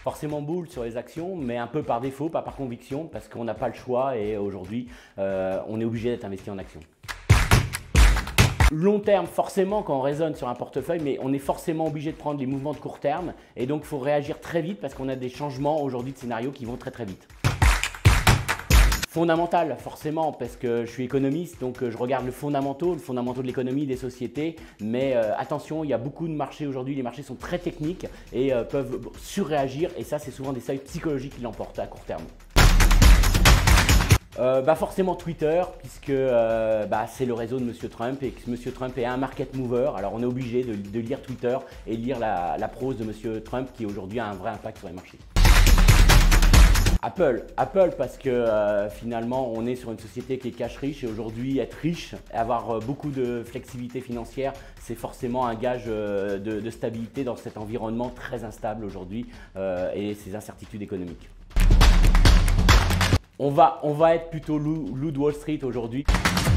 Forcément boule sur les actions, mais un peu par défaut, pas par conviction, parce qu'on n'a pas le choix et aujourd'hui, on est obligé d'être investi en actions. Long terme, forcément, quand on raisonne sur un portefeuille, mais on est forcément obligé de prendre les mouvements de court terme et donc il faut réagir très vite parce qu'on a des changements aujourd'hui de scénario qui vont très très vite. Fondamental, forcément, parce que je suis économiste, donc je regarde le fondamentaux de l'économie, des sociétés. Mais attention, il y a beaucoup de marchés aujourd'hui, les marchés sont très techniques et peuvent surréagir. Et ça, c'est souvent des seuils psychologiques qui l'emportent à court terme. Forcément Twitter, puisque c'est le réseau de Monsieur Trump et que Monsieur Trump est un market mover. Alors on est obligé de lire Twitter et lire la prose de Monsieur Trump qui aujourd'hui a un vrai impact sur les marchés. Apple parce que finalement on est sur une société qui est cash riche et aujourd'hui être riche, avoir beaucoup de flexibilité financière, c'est forcément un gage de stabilité dans cet environnement très instable aujourd'hui et ces incertitudes économiques. On va être plutôt loup de Wall Street aujourd'hui.